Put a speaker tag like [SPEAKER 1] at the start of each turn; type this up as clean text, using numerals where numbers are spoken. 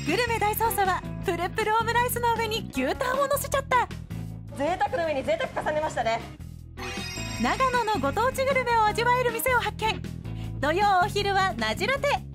[SPEAKER 1] グルメ大捜査はプルプルオムライスの上に牛タンを乗せちゃった。
[SPEAKER 2] 贅沢の上に贅沢重ねましたね。
[SPEAKER 1] 長野のご当地グルメを味わえる店を発見。土曜お昼はなじラテ。